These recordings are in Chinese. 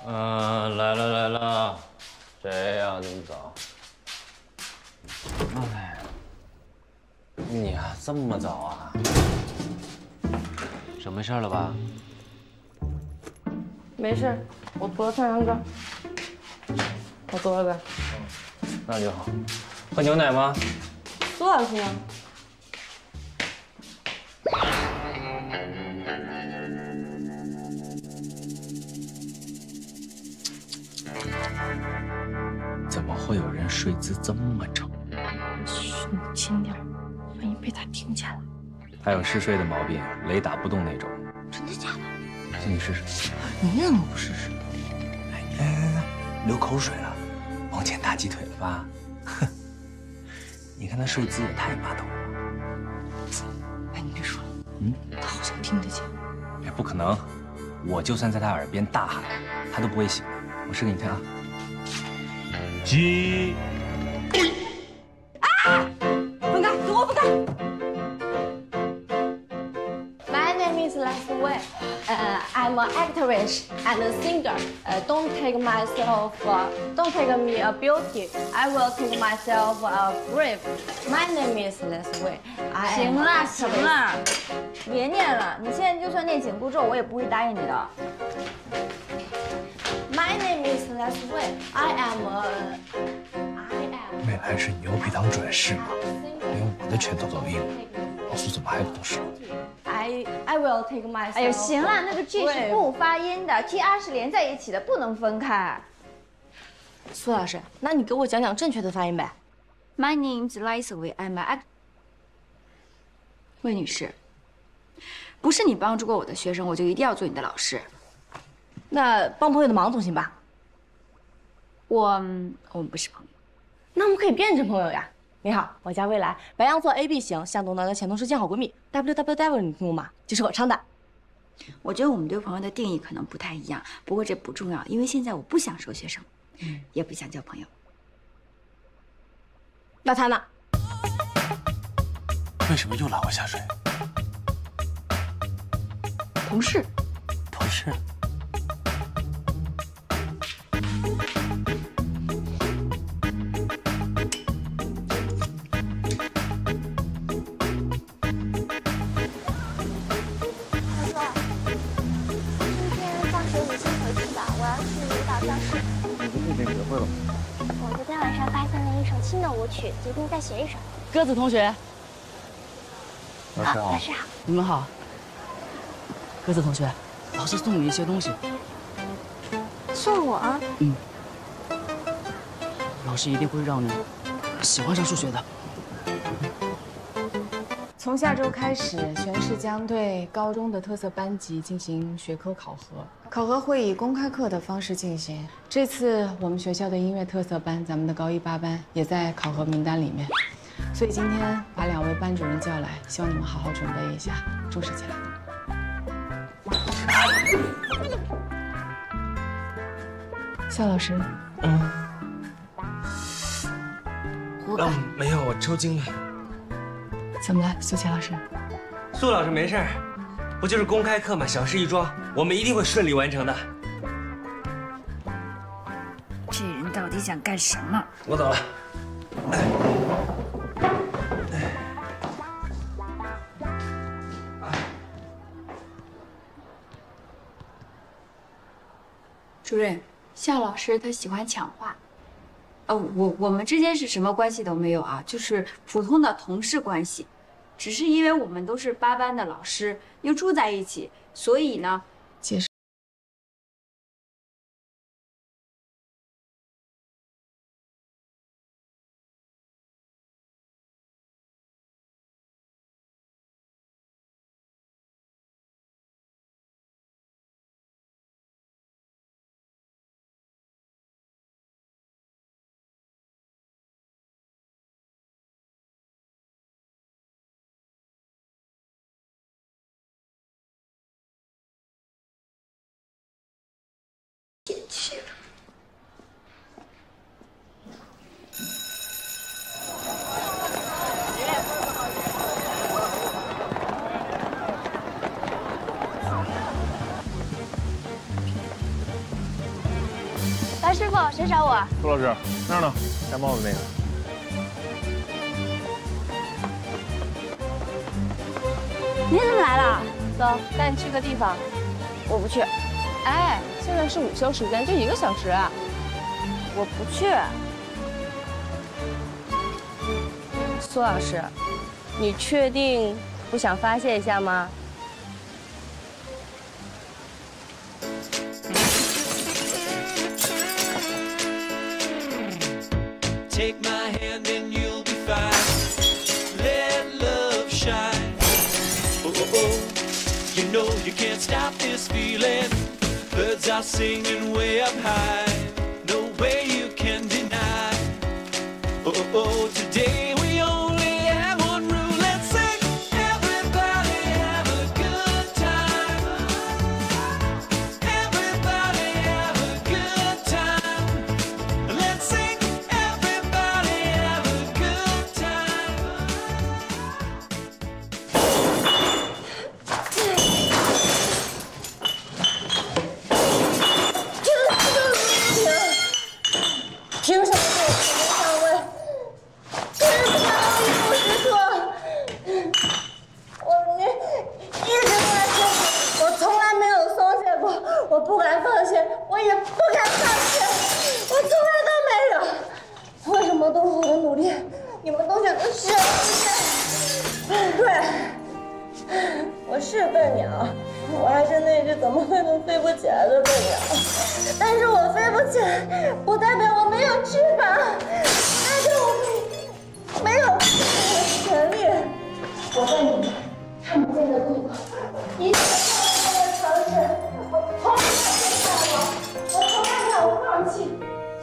来了来了，谁呀？这么早？哎，你呀，这么早啊？手没事了吧？ 没事，我涂了创伤膏。我走了呗。 那就好。喝牛奶吗？ 苏老师呢？ 怎么会有人睡姿这么丑？ 嘘，你轻点，万一被他听见了。 他有嗜睡的毛病，雷打不动那种。 真的假的？ 你试试。 你怎么不试试？ 来，流口水了，往前打鸡腿了吧？哼，你看他睡姿也太霸道了。 哎，你别说了，他好像听得见。 哎，不可能，我就算在他耳边大喊，他都不会醒。我试给你看啊。鸡。 啊！分开，跟我分开。My name is Leslie Wei. I'm an actress and a singer. Don't take myself, don't take me a beauty. I will take myself a brave. My name is Leslie Wei. 行了行了，别念了。你现在就算念紧箍咒，我也不会答应你的。 My name is Leslie Wei. I am. 未来是牛皮糖转世吗？连我的拳头都硬了，老苏怎么还不懂事？ I will take myself. 哎呦，行了，那个 G 是不发音的 ，TR 是连在一起的，不能分开。 苏老师，那你给我讲讲正确的发音呗。 My name's Leslie Wei. I'm an act. 魏女士，不是你帮助过我的学生，我就一定要做你的老师。 那帮朋友的忙总行吧？ 我们不是朋友。 那我们可以变成朋友呀。你好，我叫未来，白羊座 AB 型，向东南的前同事兼好闺蜜。WWW 你听过吗？就是我唱的。 我觉得我们对朋友的定义可能不太一样，不过这不重要，因为现在我不想收学生，也不想交朋友。 那他呢？ 为什么又拉我下水？ 同事。 同事。 我昨天晚上发现了一首新的舞曲，决定再学一首。 鸽子同学， 老师好。 老师好。 你们好。鸽子同学，老师送你一些东西。 送我？ 老师一定会让你喜欢上数学的。 从下周开始，全市将对高中的特色班级进行学科考核，考核会以公开课的方式进行。这次我们学校的音乐特色班，咱们的高一8班也在考核名单里面，所以今天把2位班主任叫来，希望你们好好准备一下，重视起来。肖老师， 没有，我抽筋了。 怎么了，苏琪老师？ 苏老师没事儿，不就是公开课嘛，小事一桩，我们一定会顺利完成的。 这人到底想干什么？ 我走了。 主任，夏老师他喜欢抢话。我们之间是什么关系都没有啊，就是普通的同事关系。只是因为我们都是8班的老师，又住在一起，所以呢， 解释。 哎，师傅，谁找我？ 苏老师，那儿呢？戴帽子那个。 你怎么来了？走，带你去个地方。我不去。哎，现在是午休时间，就1个小时。我不去。苏老师，你确定不想发泄一下吗？ Take my hand and you'll be fine. Let love shine. Oh, oh, oh. You know you can't stop this feeling. Birds are singing way up high. No way you can deny. Oh, oh, oh. Today we only have one rule. Let's sing. Everybody have a good time. Everybody have a good time. Let's sing. Everybody have a good time. 凭什么对我指名上位？凭什么让我一无是处？我一直都在坚持，我从来没有松懈过，我不敢放弃，我也不敢放弃，我从来都没有。为什么都是我的努力，你们都觉得是对，我是笨鸟，我还是那只怎么飞都飞不起来的笨鸟。但是我飞不起来，不代表我没有翅膀，代表我没有权利。我在你们看不见的路口，一切放开的尝试，我从来没有懈怠过，我从来没有放弃。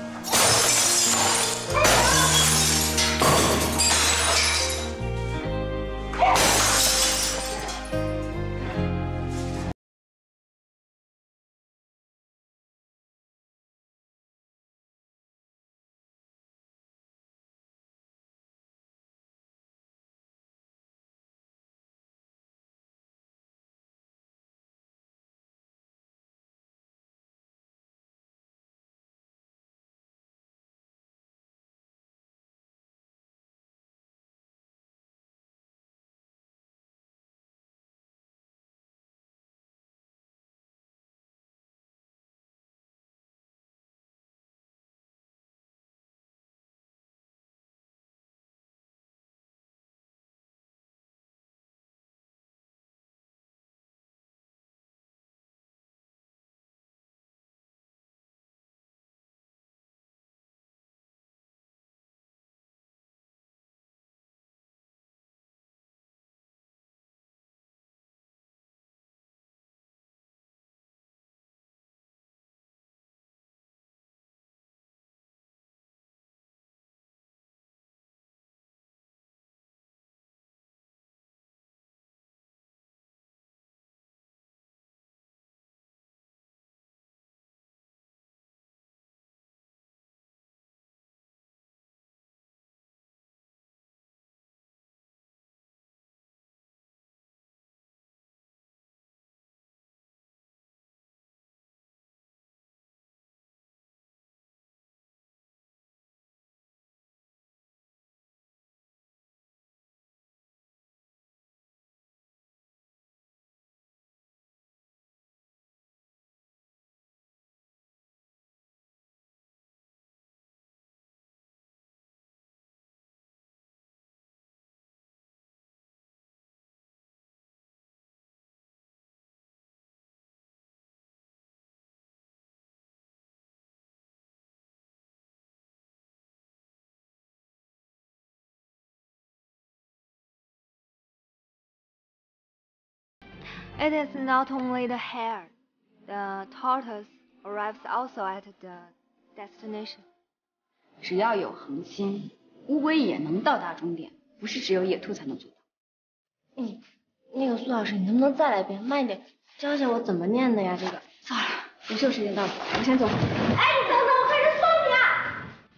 It is not only the hare, the tortoise arrives also at the destination. 只要有恒心，乌龟也能到达终点，不是只有野兔才能做到。 那个苏老师，你能不能再来一遍，慢一点，教教我怎么念的呀？这个。 糟了，午休时间到了，我先走。 哎，你等等，我开始送你啊！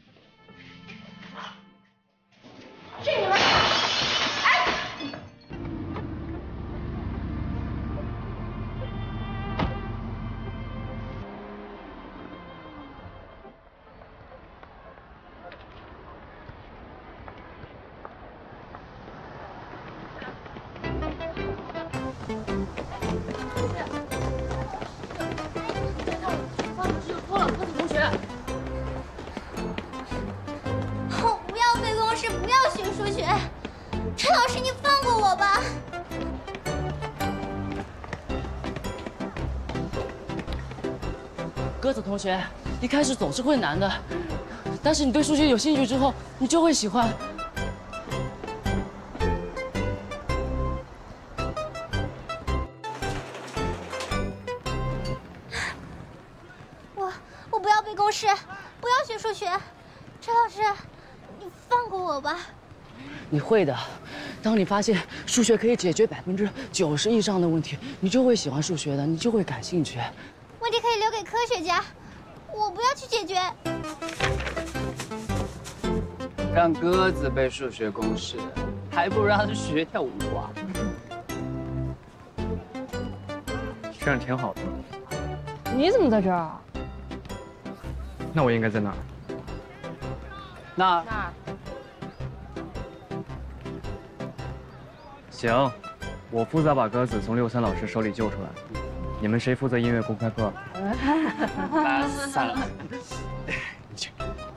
去你们！哎！ 鸽子同学，一开始总是会难的，但是你对数学有兴趣之后，你就会喜欢。 我不要背公式，不要学数学。陈老师，你放过我吧。 你会的，当你发现数学可以解决90%以上的问题，你就会喜欢数学的，你就会感兴趣。 问题可以留给科学家，我不要去解决。 让鸽子背数学公式，还不如让他学跳舞啊。 这样挺好的。 你怎么在这儿啊？ 那我应该在哪儿？ 那儿。 行，我负责把鸽子从63老师手里救出来。你们谁负责音乐公开课？ 算了。 你去。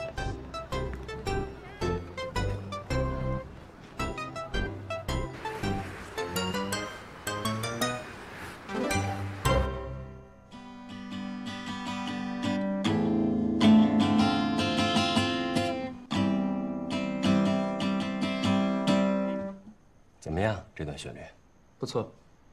怎么样？这段旋律不错。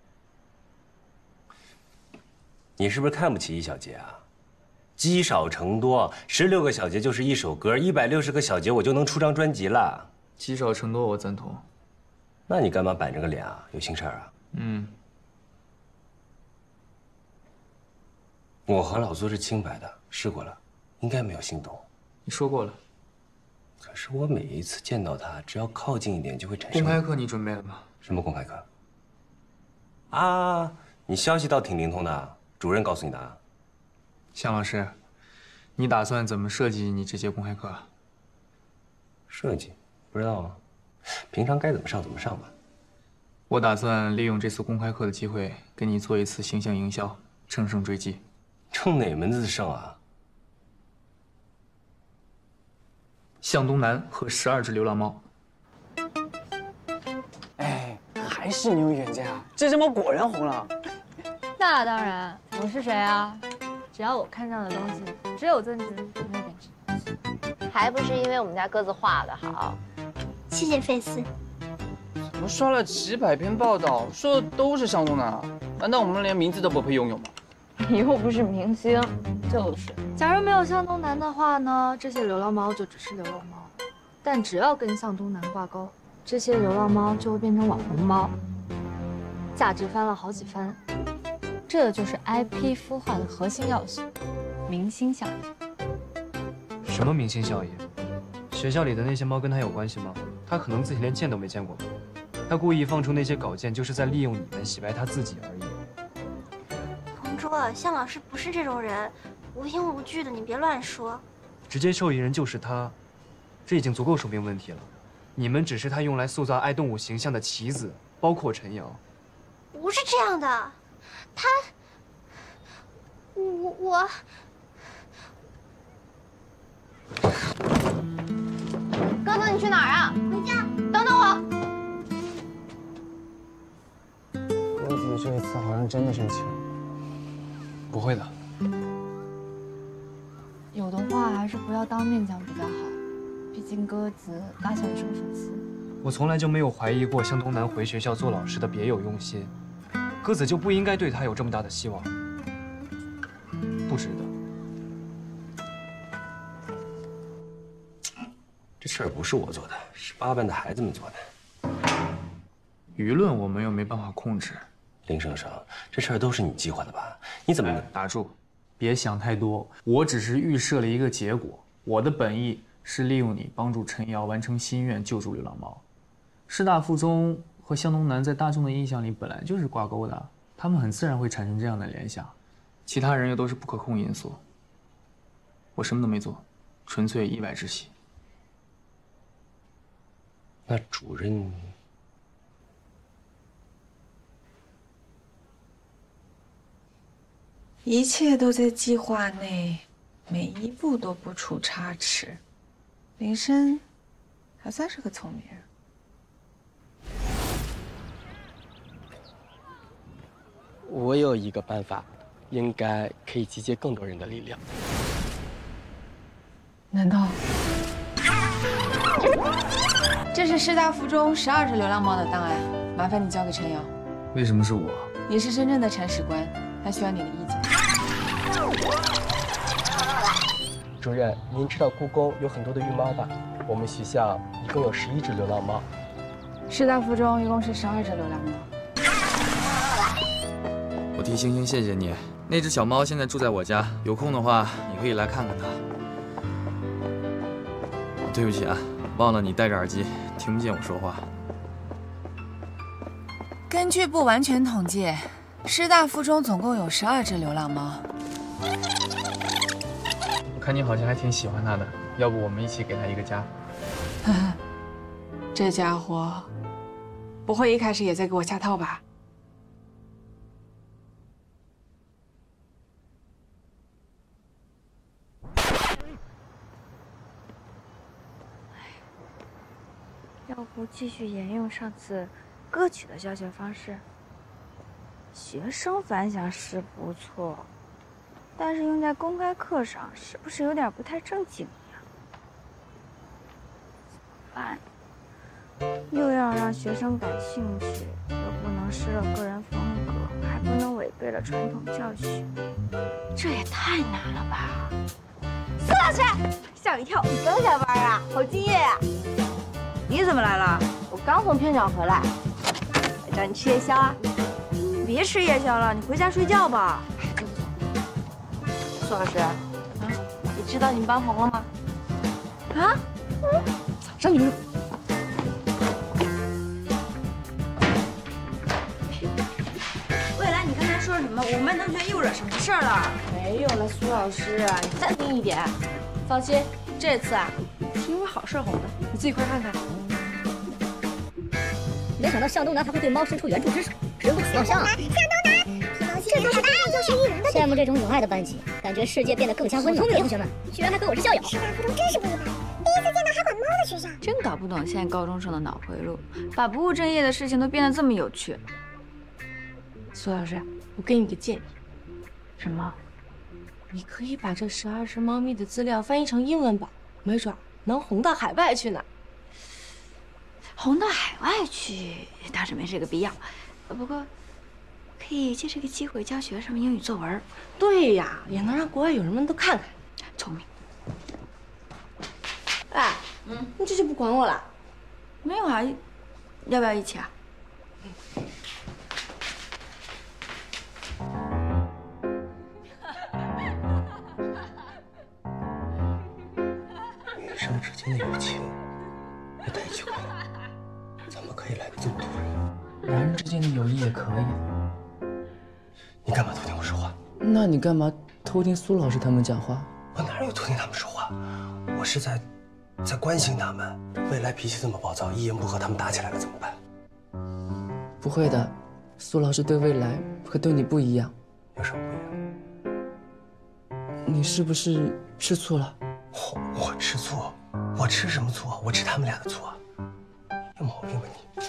你是不是看不起一小节啊？积少成多，16个小节就是一首歌，160个小节我就能出张专辑了。 积少成多，我赞同。 那你干嘛板着个脸啊？有心事儿啊？我和老苏是清白的，试过了，应该没有心动。 你说过了。 可是我每一次见到他，只要靠近一点就会产生。 公开课你准备了吗？ 什么公开课？啊，你消息倒挺灵通的，主任告诉你的啊。 向老师，你打算怎么设计你这节公开课？ 设计？不知道啊，平常该怎么上怎么上吧。 我打算利用这次公开课的机会，给你做一次形象营销，乘胜追击。 冲哪门子胜啊？ 向东南和12只流浪猫。 哎，还是你有远见啊！这只猫果然红了。 那当然，我是谁啊？只要我看上的东西，只有增值，没有贬值。 还不是因为我们家鸽子画的好。 谢谢费斯。 我刷了几百篇报道，说的都是向东南啊，难道我们连名字都不配拥有吗？ 你又不是明星，就是。假如没有向东南的话呢，这些流浪猫就只是流浪猫；但只要跟向东南挂钩，这些流浪猫就会变成网红猫，价值翻了好几番。这就是 IP 孵化的核心要素——明星效应。 什么明星效应？学校里的那些猫跟他有关系吗？他可能自己连见都没见过吧。他故意放出那些稿件，就是在利用你们洗白他自己而已。 同桌，向老师不是这种人，无凭无据的，你别乱说。 直接受益人就是他，这已经足够说明问题了。你们只是他用来塑造爱动物形象的棋子，包括陈瑶。 不是这样的，他，我。 刚刚你去哪儿啊？ 回家。 等等我。 鸽子这一次好像真的生气了。 不会的。 有的话还是不要当面讲比较好，毕竟鸽子大小也是个粉丝。 我从来就没有怀疑过向东南回学校做老师的别有用心，鸽子就不应该对他有这么大的希望，不值得。 这事儿不是我做的，是8班的孩子们做的。 舆论我们又没办法控制。 林生生，这事儿都是你计划的吧？你怎么打住？别想太多，我只是预设了一个结果。我的本意是利用你帮助陈瑶完成心愿，救助流浪猫。师大附中和向东南在大众的印象里本来就是挂钩的，他们很自然会产生这样的联想。其他人又都是不可控因素。我什么都没做，纯粹意外之喜。 那主任， 一切都在计划内，每一步都不出差池。林深还算是个聪明人。 我有一个办法。 应该可以集结更多人的力量。 难道这是师大附中12只流浪猫的档案？麻烦你交给陈瑶。 为什么是我？ 你是真正的铲屎官，他需要你的意见。 主任，您知道故宫有很多的御猫吧？我们学校一共有11只流浪猫。 师大附中一共是12只流浪猫。 我替星星谢谢你。那只小猫现在住在我家，有空的话你可以来看看它。对不起啊，忘了你戴着耳机，听不见我说话。 根据不完全统计，师大附中总共有12只流浪猫。 我看你好像还挺喜欢它的，要不我们一起给它一个家？ 呵呵，这家伙不会一开始也在给我下套吧？ 要不继续沿用上次歌曲的教学方式？学生反响是不错，但是用在公开课上是不是有点不太正经呀？怎么办？又要让学生感兴趣，又不能失了个人风格，还不能违背了传统教学，这也太难了吧！苏老师，吓我一跳，你刚下班啊？好敬业呀！你怎么来了？我刚从片场回来，我找你吃夜宵啊。别吃夜宵了，你回家睡觉吧。苏老师，你知道你们班红了吗？啊？ 早上你们未来，你刚才说什么？我们班同学又惹什么事儿了？ 没有了，苏老师，你淡定一点。放心，这次啊，是因为好事红的，你自己快看看。 没想到向东南还会对猫伸出援助之手，人不死猫香啊！向东南，皮毛这就是大爱幼师育人的。羡慕这种有爱的班级，感觉世界变得更加温暖。同学们，居然还跟我是校友。师大附中真是不一般，第一次见到还管猫的学校。 真搞不懂现在高中生的脑回路，把不务正业的事情都变得这么有趣。 苏老师，我给你个建议。 什么？ 你可以把这12只猫咪的资料翻译成英文版，没准能红到海外去呢。 红到海外去倒是没这个必要，不过可以借这个机会教学生英语作文。 对呀，也能让国外友人们都看看。 聪明。 哎，你这就不管我了？ 没有啊，要不要一起啊？ 女生之间的友情也太奇怪了。怎么可以来得这么突然？ 男人之间的友谊也可以。 你干嘛偷听我说话？ 那你干嘛偷听苏老师他们讲话？ 我哪有偷听他们说话？我是在关心他们。未来脾气这么暴躁，一言不合他们打起来了怎么办？ 不会的，苏老师对未来和对你不一样。 有什么不一样？ 你是不是吃醋了？ 我吃醋？我吃什么醋啊？我吃他们俩的醋啊！有毛病吧你？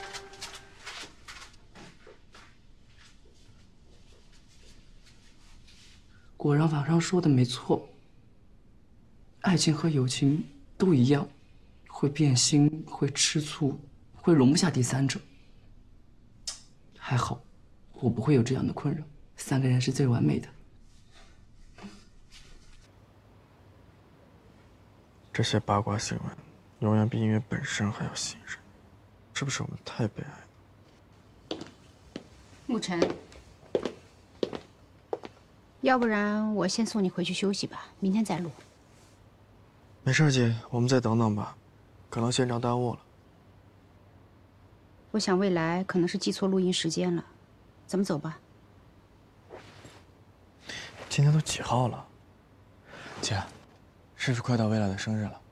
果然网上说的没错，爱情和友情都一样，会变心，会吃醋，会容不下第三者。还好，我不会有这样的困扰，3个人是最完美的。 这些八卦新闻，永远比音乐本身还要吸引人，是不是我们太悲哀了？ 沐晨，要不然我先送你回去休息吧，明天再录。 没事，姐，我们再等等吧，可能现场耽误了。 我想未来可能是记错录音时间了，咱们走吧。 今天都几号了？姐，是不是快到未来的生日了？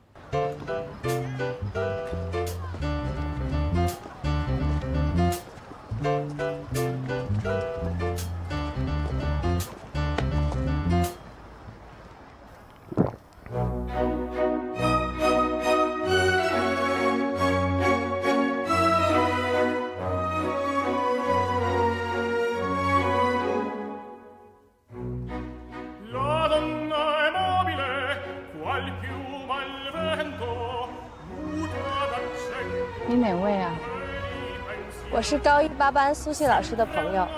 你哪位啊？ 我是高一8班苏琪老师的朋友。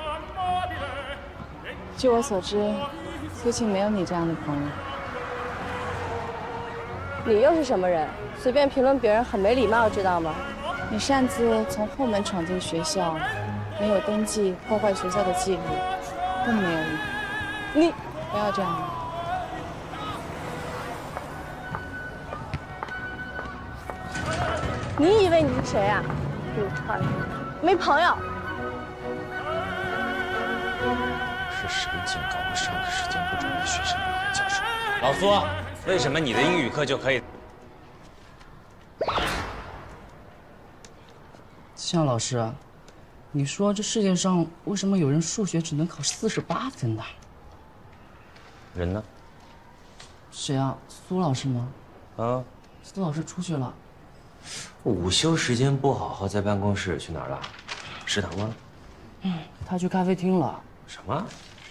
据我所知，苏琪没有你这样的朋友。 你又是什么人？随便评论别人很没礼貌，知道吗？ 你擅自从后门闯进学校，没有登记，破坏学校的纪律，更没有礼。你不要这样。 你以为你是谁啊？陆川，没朋友。 是谁警告我上课时间不准于学生留在教室？老苏，为什么你的英语课就可以？ 向老师，你说这世界上为什么有人数学只能考48分呢？ 人呢？ 谁啊？苏老师吗？ 啊， 苏老师出去了。 午休时间不好好在办公室，去哪儿了？食堂吗？ 他去咖啡厅了。 什么？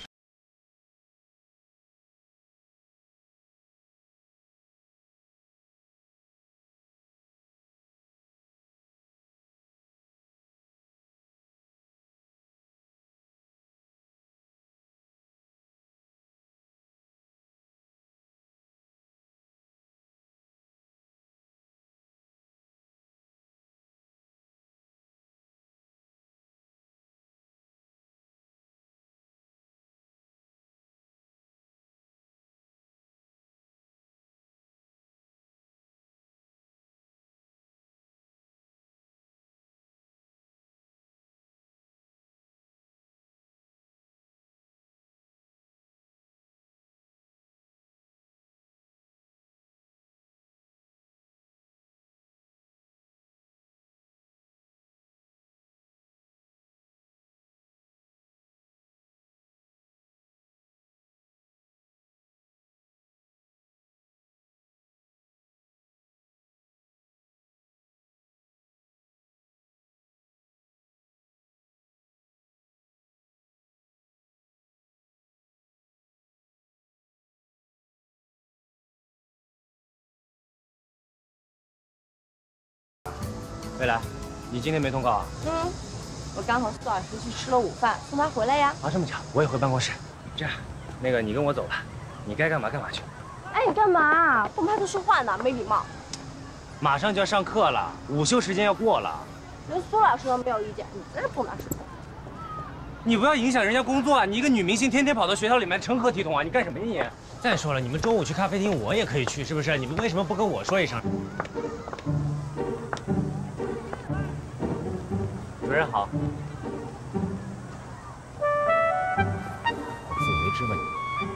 未来，你今天没通告啊？ 我刚和苏老师去吃了午饭，送他回来呀。 啊，这么巧，我也回办公室。这样，那个你跟我走吧，你该干嘛干嘛去。 哎，你干嘛？不拍他说话呢，没礼貌。 马上就要上课了，午休时间要过了。 连苏老师都没有意见，你真是不能说。 你不要影响人家工作啊！你一个女明星，天天跑到学校里面成何体统啊？你干什么呀你？再说了，你们中午去咖啡厅，我也可以去，是不是？你们为什么不跟我说一声？主任好。自为之吧你。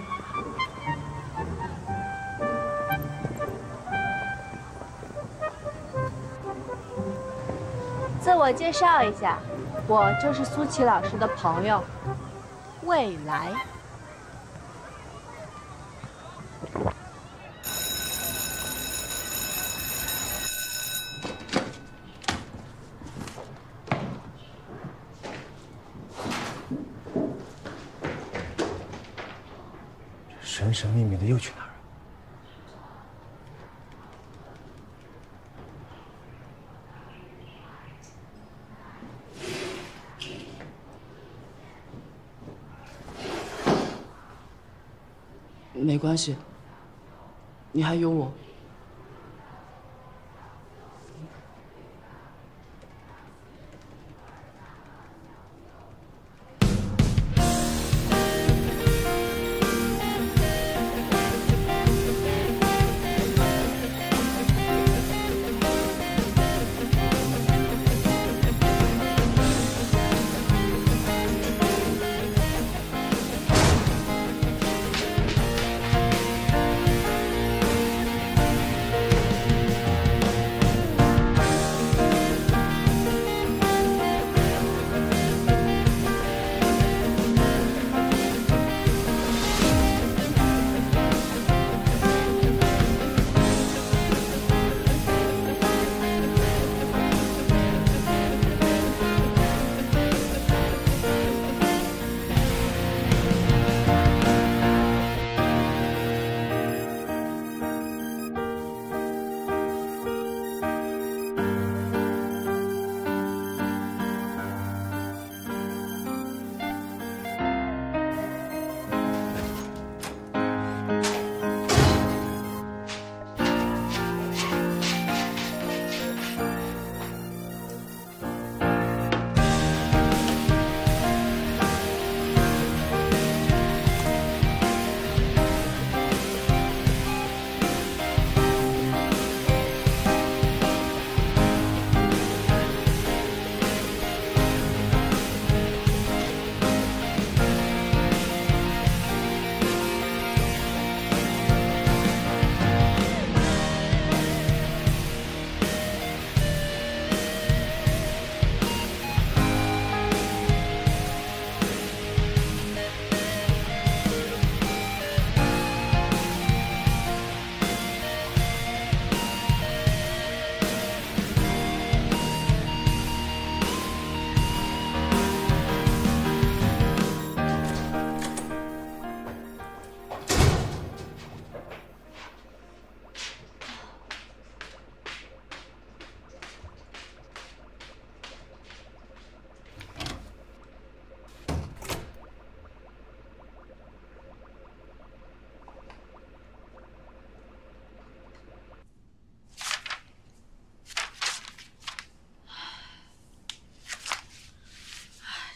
自我介绍一下，我就是苏琪老师的朋友，未来。 神神秘秘的又去哪儿？ 没关系，你还有我。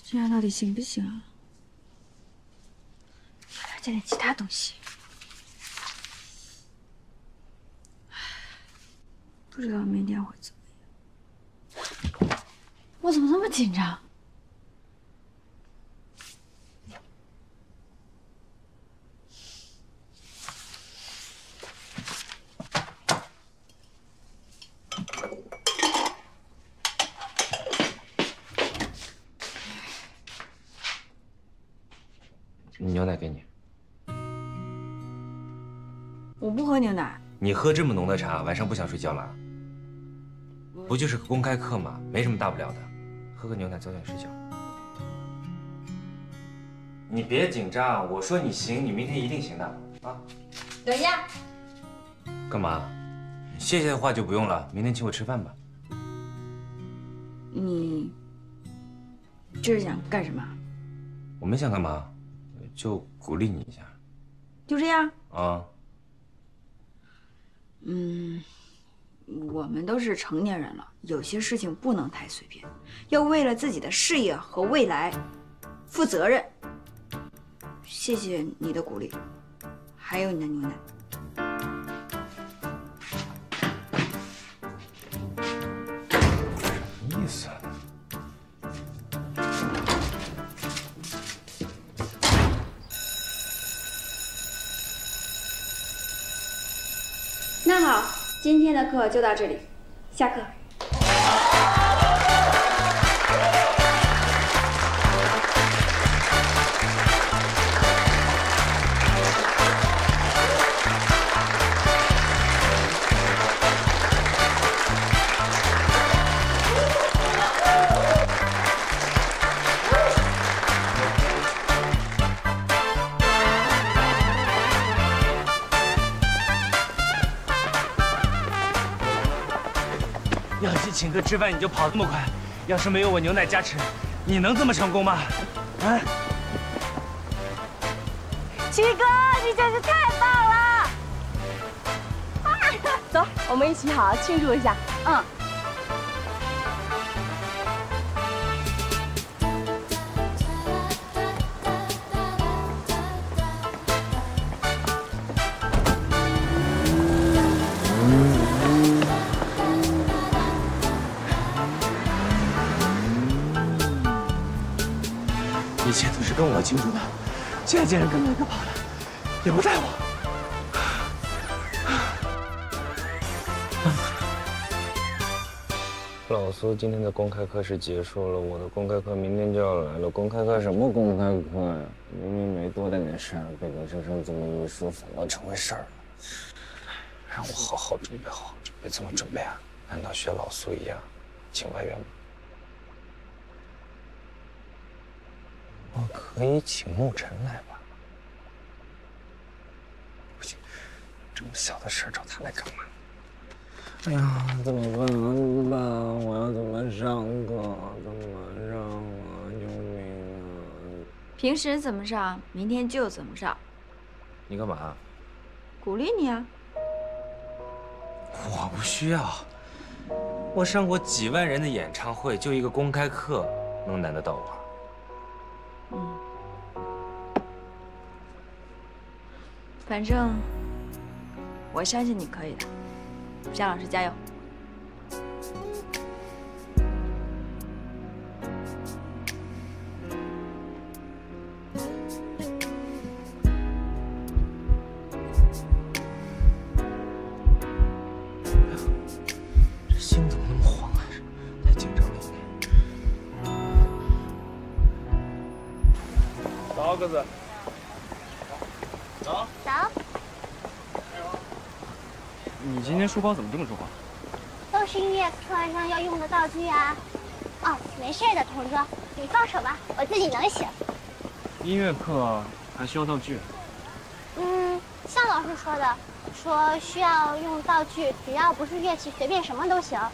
这样到底行不行啊？再加点其他东西。不知道明天会怎么样。我怎么那么紧张？ 牛奶给你。 我不喝牛奶。 你喝这么浓的茶，晚上不想睡觉了？不就是个公开课吗？没什么大不了的，喝个牛奶早点睡觉。你别紧张，我说你行，你明天一定行的啊！ 等一下。 干嘛？谢谢的话就不用了，明天请我吃饭吧。 你这是想干什么？ 我没想干嘛，就鼓励你一下。 就这样？ 啊。 我们都是成年人了，有些事情不能太随便，要为了自己的事业和未来负责任。谢谢你的鼓励，还有你的牛奶。 什么意思？ 那好，今天的课就到这里，下课。 要是请客吃饭你就跑这么快，要是没有我牛奶加持，你能这么成功吗？啊！ 七哥，你真是太棒了！走，我们一起好好庆祝一下。嗯。 以前都是跟我庆祝的，现在竟然跟哥哥跑了，也不带我。 老苏，今天的公开课是结束了，我的公开课明天就要来了。公开课什么公开课呀？明明没多大点事儿，被你这这么一说，反倒成回事儿了。让我好好准备，好好准备，怎么准备啊？难道学老苏一样，请外援吗？我可以请沐晨来吧？不行，这么小的事儿找他来干嘛？哎呀，怎么办啊？怎么办啊？我要怎么上课？怎么上啊？救命啊！ 平时怎么上，明天就怎么上。 你干嘛？ 鼓励你啊。 我不需要，我上过几万人的演唱会，就一个公开课，能难得到我？ 反正我相信你可以的，夏老师加油！ 这心怎么那么慌啊？太紧张了一点。 走，鸽子。走。 走。 你今天书包怎么这么重啊？ 都是音乐课上要用的道具啊。哦，没事的，同桌，你放手吧，我自己能行。 音乐课还需要道具？ 像老师说的，说需要用道具，只要不是乐器，随便什么都行。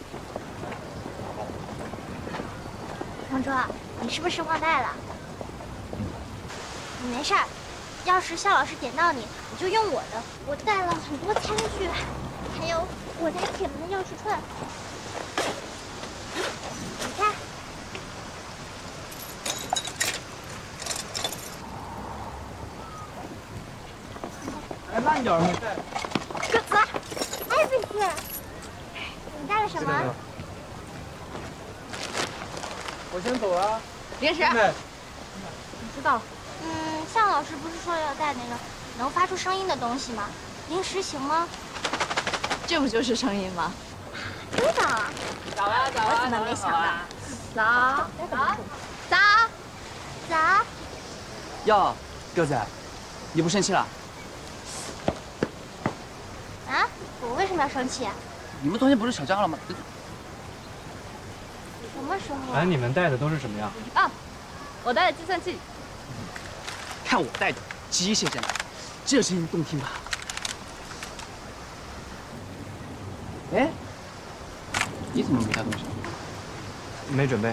同桌，你是不是忘带了？你没事儿，要是夏老师点到你，你就用我的。我带了很多餐具，还有我在铁门的钥匙串。你看。 哎，慢点，你带。 鸽子，哎，贝斯，你带了什么？ 我先走了。 零食。知道了。 向老师不是说要带那个能发出声音的东西吗？零食行吗？ 这不就是声音吗？ 真的？ 早啊早啊！ 我怎么没想到？ 早早早早。 哟，鸽子，你不生气了？ 啊？我为什么要生气？ 你们昨天不是吵架了吗？ 什么时候？ 哎，你们带的都是什么呀？ 啊，我带的计算器。 看我带的机械键盘，这声音动听吧？哎，你怎么没带东西？ 没准备。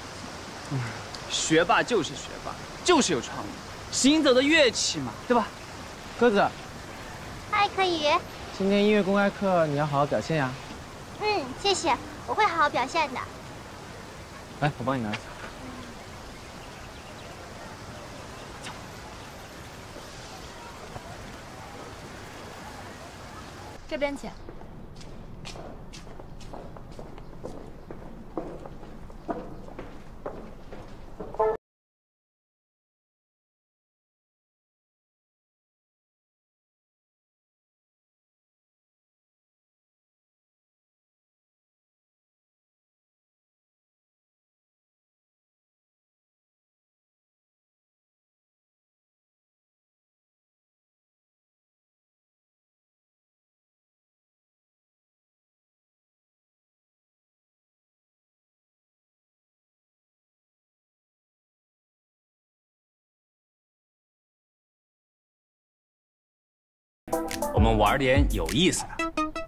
学霸就是学霸，就是有创意，行走的乐器嘛，对吧？鸽子， 嗨，可以。 今天音乐公开课你要好好表现呀。 谢谢，我会好好表现的。 来，我帮你拿。 这边请。 我们玩点有意思的。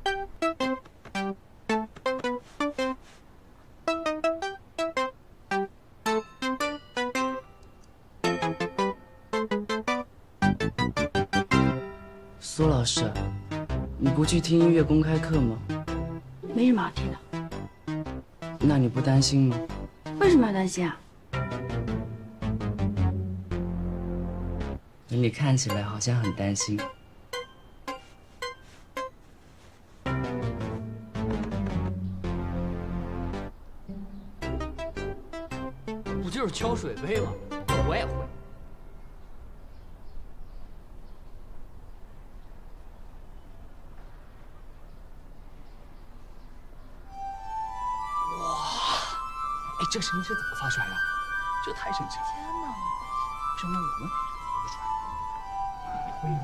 苏老师，你不去听音乐公开课吗？ 没什么好听的。 那你不担心吗？ 为什么要担心啊？ 你看起来好像很担心。 不就是敲水杯吗？我也会。哇！哎，这声音是怎么发出来的？这太神奇了！天哪！为什么我们听不出来？会吗？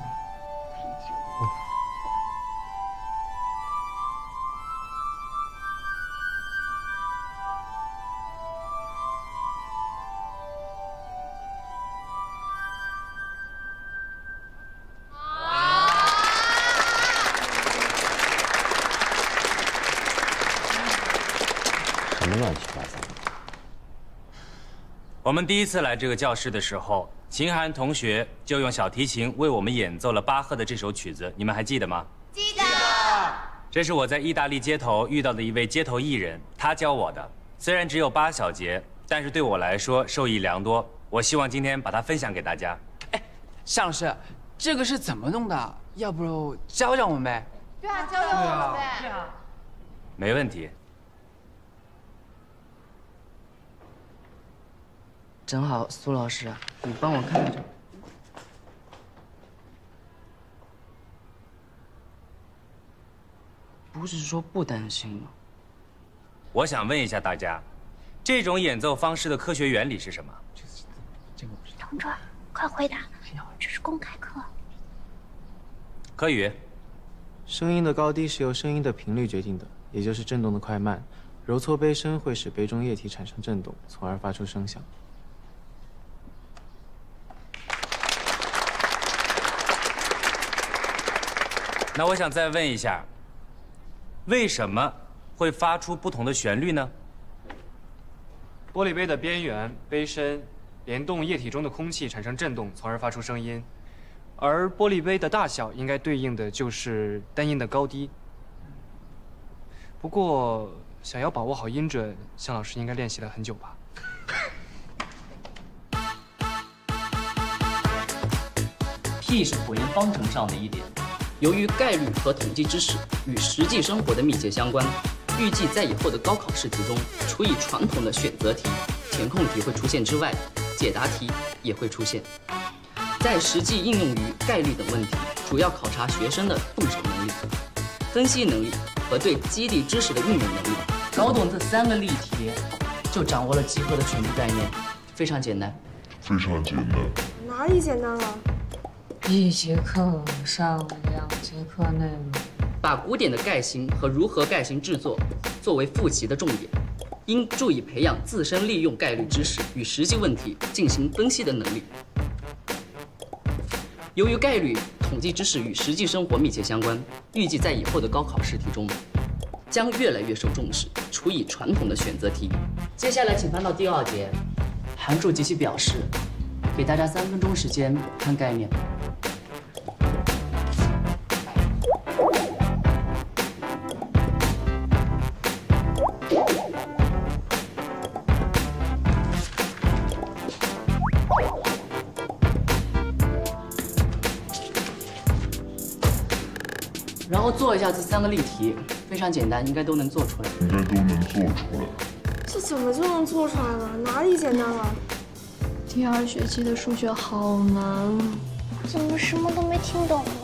什么乱七八糟的！我们第一次来这个教室的时候，秦涵同学就用小提琴为我们演奏了巴赫的这首曲子，你们还记得吗？ 记得。 这是我在意大利街头遇到的一位街头艺人，他教我的。虽然只有8小节，但是对我来说受益良多。我希望今天把它分享给大家。 哎，夏老师，这个是怎么弄的？要不教教我们呗？ 对啊，教教我们呗。 对啊。 没问题。 正好，苏老师，你帮我看着。不是说不担心吗？ 我想问一下大家，这种演奏方式的科学原理是什么？ 同桌，快回答！这是公开课。 柯宇， 声音的高低是由声音的频率决定的，也就是振动的快慢。揉搓杯身会使杯中液体产生振动，从而发出声响。 那我想再问一下，为什么会发出不同的旋律呢？ 玻璃杯的边缘、杯身联动液体中的空气产生振动，从而发出声音。而玻璃杯的大小应该对应的就是单音的高低。不过，想要把握好音准，向老师应该练习了很久吧？ P 是椭圆方程上的一点由于概率和统计知识与实际生活的密切相关，预计在以后的高考试题中，除以传统的选择题、填空题会出现之外，解答题也会出现。在实际应用于概率等问题，主要考察学生的动手能力、分析能力和对激励知识的运用能力。搞懂这3个例题，就掌握了集合的全部概念，非常简单。 非常简单。 哪里简单了 ？1节课上2节课内容。 把古典的概型和如何概型制作作为复习的重点，应注意培养自身利用概率知识与实际问题进行分析的能力。由于概率、统计知识与实际生活密切相关，预计在以后的高考试题中将越来越受重视，除以传统的选择题。接下来请翻到第2节，函数及其表示，给大家3分钟时间看概念。然后做一下这3个例题，非常简单，应该都能做出来。 这怎么就能做出来了？哪里简单了？ 第2学期的数学好难， 怎么什么都没听懂呢？